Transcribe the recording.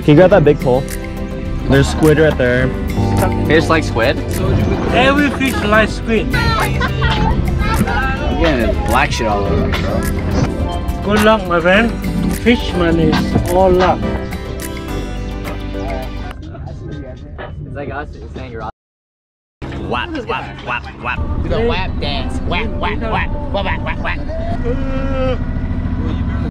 Can you grab that big pole? There's squid right there. Fish like squid? Every fish like squid. I'm getting black shit all over, bro. Good luck, my friend. Fishman is all luck. It's like us, it's saying you're Whap, whap, whap, whap. do the whap dance. Whap, whap, whap, whap, whap, whap, whap.